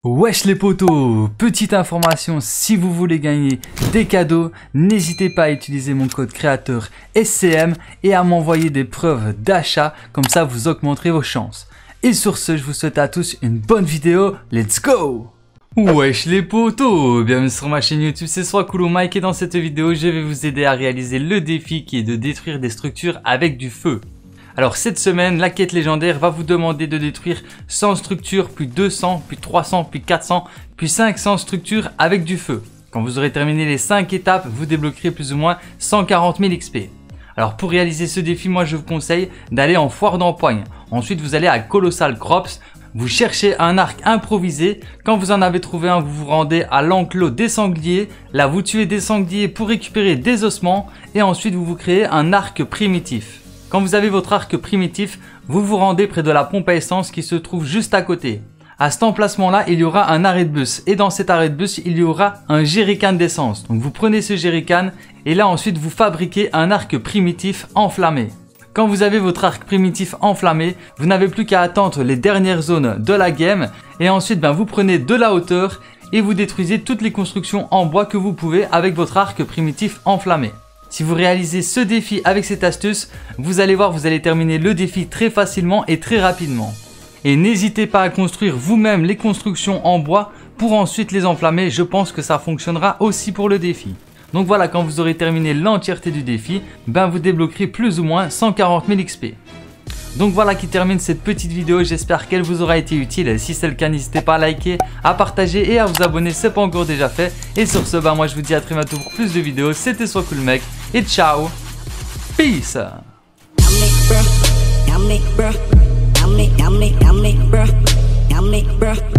Wesh les potos, petite information, si vous voulez gagner des cadeaux, n'hésitez pas à utiliser mon code créateur SCM et à m'envoyer des preuves d'achat, comme ça vous augmenterez vos chances. Et sur ce, je vous souhaite à tous une bonne vidéo, let's go! Wesh les potos, bienvenue sur ma chaîne YouTube, c'est Cool Mike et dans cette vidéo, je vais vous aider à réaliser le défi qui est de détruire des structures avec du feu. Alors cette semaine, la quête légendaire va vous demander de détruire 100 structures, puis 200, puis 300, puis 400, puis 500 structures avec du feu. Quand vous aurez terminé les 5 étapes, vous débloquerez plus ou moins 140 000 XP. Alors pour réaliser ce défi, moi je vous conseille d'aller en foire d'empoigne. Ensuite vous allez à Colossal Crops, vous cherchez un arc improvisé. Quand vous en avez trouvé un, vous vous rendez à l'enclos des sangliers. Là vous tuez des sangliers pour récupérer des ossements et ensuite vous vous créez un arc primitif. Quand vous avez votre arc primitif, vous vous rendez près de la pompe à essence qui se trouve juste à côté. À cet emplacement-là, il y aura un arrêt de bus et dans cet arrêt de bus, il y aura un jerrycan d'essence. Donc vous prenez ce jerrycan et là ensuite vous fabriquez un arc primitif enflammé. Quand vous avez votre arc primitif enflammé, vous n'avez plus qu'à attendre les dernières zones de la game et ensuite vous prenez de la hauteur et vous détruisez toutes les constructions en bois que vous pouvez avec votre arc primitif enflammé. Si vous réalisez ce défi avec cette astuce, vous allez voir, vous allez terminer le défi très facilement et très rapidement. Et n'hésitez pas à construire vous-même les constructions en bois pour ensuite les enflammer, je pense que ça fonctionnera aussi pour le défi. Donc voilà, quand vous aurez terminé l'entièreté du défi, vous débloquerez plus ou moins 140 000 XP. Donc voilà qui termine cette petite vidéo, j'espère qu'elle vous aura été utile. Si c'est le cas, n'hésitez pas à liker, à partager et à vous abonner si ce n'est pas encore déjà fait. Et sur ce, moi je vous dis à très bientôt pour plus de vidéos. C'était Cool Mec et ciao, peace. Yummy, bruh.